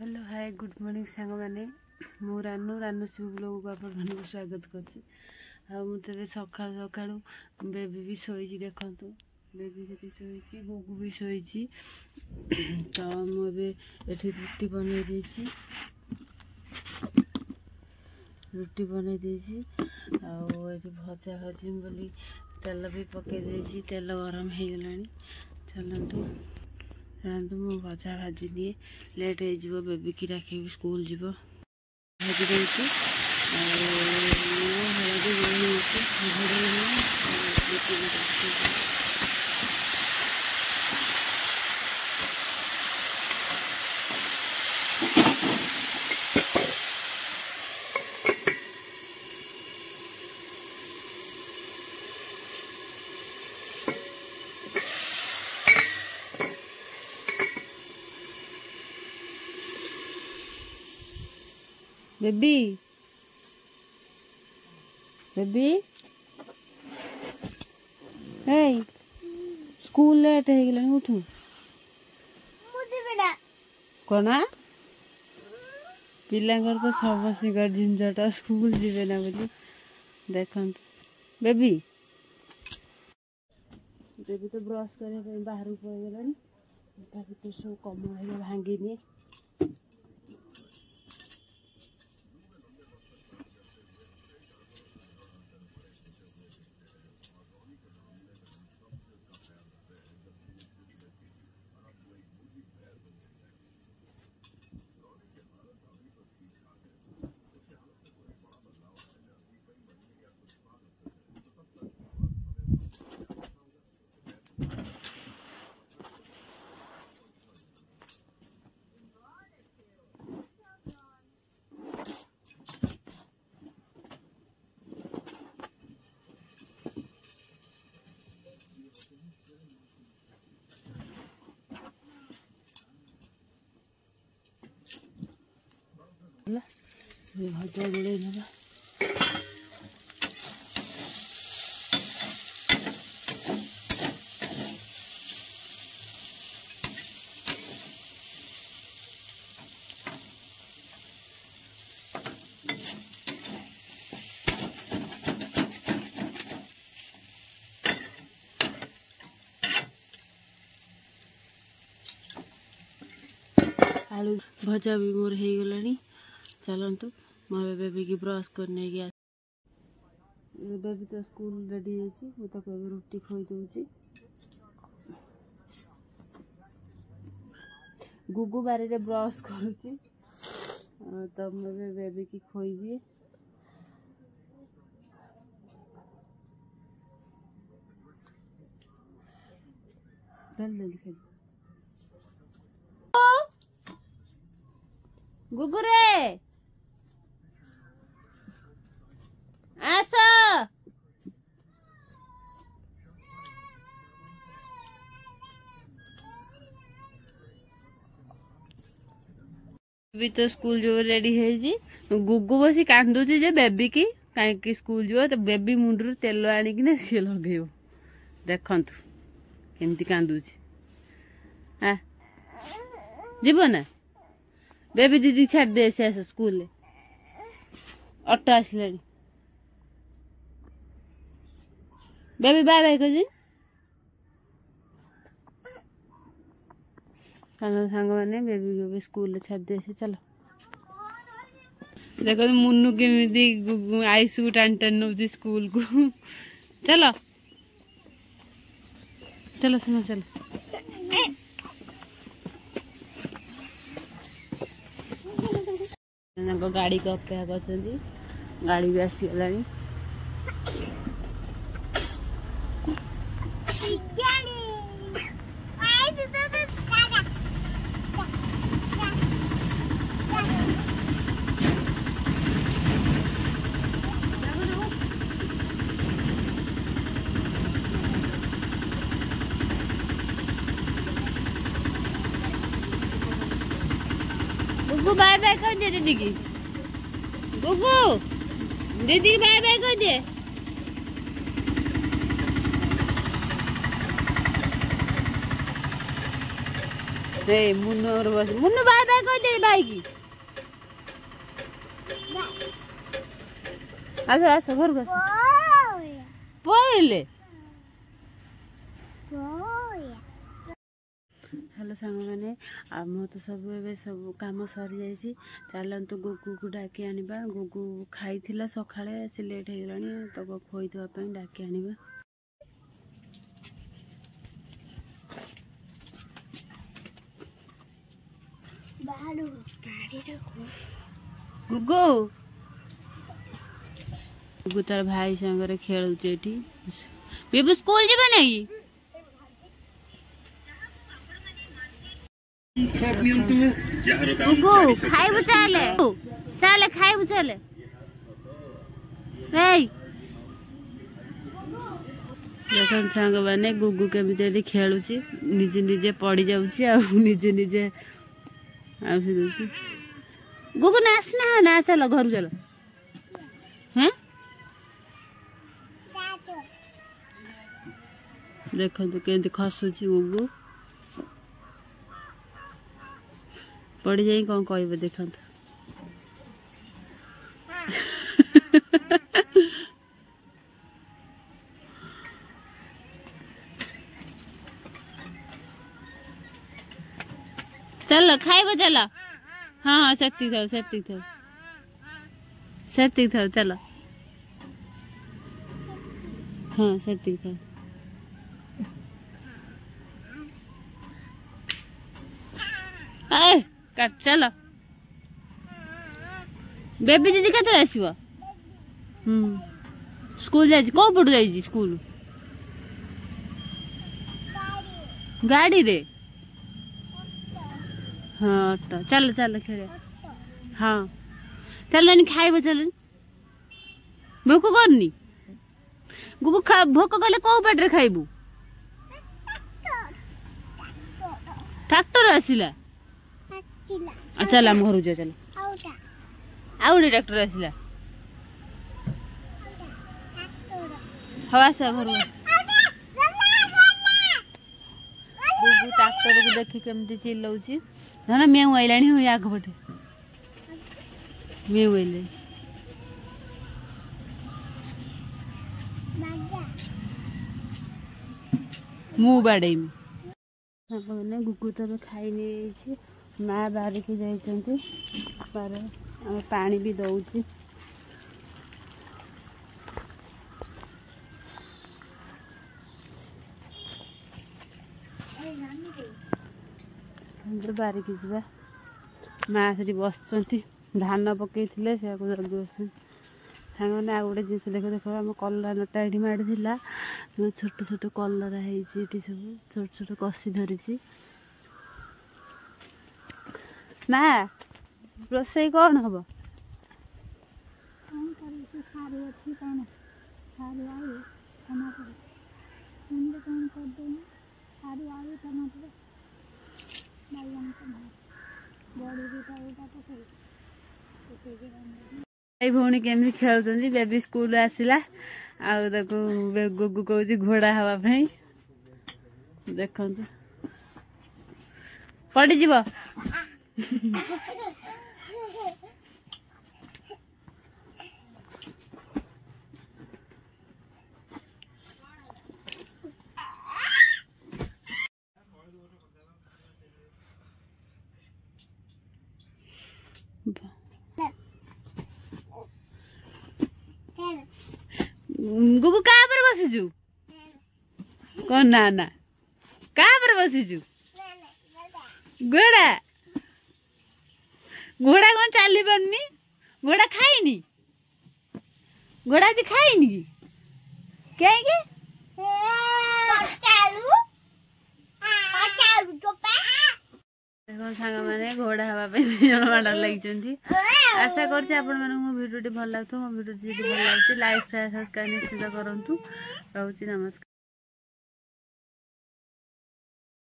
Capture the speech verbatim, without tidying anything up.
Hello hi good morning सांग मैंने मु रानू रानू शिव ब्लॉग को आपण स्वागत करछि। आ मुझे सका सका बेबी भी शोची देखु बेबी से शोची गुगु भी शोची। तो मुझे रुटी बन रुटी बन भजा भाजी बोली तेल भी पकई तेल गरम हो गला। चलतु चलतु मु भजा भाजी दिए लेट हो बेबी की राखी स्कूल जीव भाजी देती बेबी बेबी हे स्कूल लेट हो गला उठू कौन पिलांकर तो समस्त झंझट स्कूल जीवे ना बोली देखु बेबी बेबी तो ब्रश करने बाहर पड़गला तो सब कम भांगी भजा जोड़े ना आलू भजा भी मोर हो गला। चलतु मैं बेबी की ब्रश करने गया बेबी तो स्कूल रेडी मुझे रुटी खोई दूची गुगु बारी रे ब्रश करुची तो मैं बेबी की खोई दिए। गुगु रे आसो भी तो स्कूल जो रेडी है गुगु बसी कांदुची जे बेबी की कहीं स्कूल जो तो बेबी मुंडरू तेल आनिक सी लगे देखंतु केमती कांदुची हाँ जीव ना बेबी दीदी छाड़ दे से स्कूल ऑटो आसला बेबी बाय बाय कर चलो सांग मैंने बेबी को भी स्कूल छाड़ दे से चलो देखो मुन्नू केमी आईसू टान टान नौ स्कूल को चलो चलो सुनो चलो गाड़ी का अपेक्षा कर गाड़ी भी आसीगला। गुगु बाय बाय कर दे दीदी की गुगु दीदी बाय बाय कर दे। ए मुन्नु बस मुन्नु बाय बाय कह दे भाई की आस आस घर को पळले हेलो सांग मैंने आम तो सब ए सब कम सरी जाइए चलतु गुगु को डाकी आनिबा गुगु खाई सकाळे से लेट हो गलानी तो खोईदेवाई डाकी आनिबा गुगु गुगु तार भाई संगे खेलुचे बेबू स्कूल जीव नहीं गुगु खाइबु चले चले खाइबु चले देखन सांग मैंने गुगु केमी खेलुची निजे निजे पड़ी जाउची आ निजे निजे आउसी दउची गुगु नाच ना ना चलो घर चलो हैं देखो केमती खसुची गुगु पड़ी जाई कौन कहबे देखो चलो खाइब चलो हाँ सेफ्टी था सेफ्टी था सेफ्टी था चलो हाँ सेफ्टी था ए काट चलो बेबी दीदी केते आसीबो हम स्कूल जाई को पड़ जाई स्कूल गाड़ी रे हाँ तो चल चल खेल हाँ चल नहीं खाइब चल भोक करनी गुगु खा भोक कले को पेट रे खाइबू ट्रैक्टर आसिला चल आम घर जा चल आउ गए ट्रैक्टर आसिला हाँ से घर गुगु ट्रैक्टर को देखी केमती चिल्लाउची ना मेऊ आइलानी हो आग पटे मेऊ आइले मु बाड़ेमी मैंने गुगु तो खाई नहीं माँ बाहर की जाइए पानी भी दौची बारिकी जा माँ से बस धान पकई थे से जगी बस सामने आ गए जिस देख देख आम कलरा नटा ये माड़ी छोट छोट कलरा है सब छोट छोट कषि धरी माँ रोसई कौन हम भौणी केमी खेल बेबी स्कूल आसला गुगु कौच घोड़ा हाँवाई देखु पड़ज गुगु कहाँ पर बसीचु कौन ना ना कहाँ पर बसीचु घोड़ा घोड़ा कौन चली पारनी घोड़ा खाईनी घोड़ा आज खाईनी कि कहीं देखो सांग मैंने घोड़ा हाँवाई माड़ लगी आशा करछे आपण मानक मो वीडियो भल लागतो मो वीडियो भल लागछि लाइक शेयर सब्सक्राइब निश्चित करंतु रहउछि नमस्कार।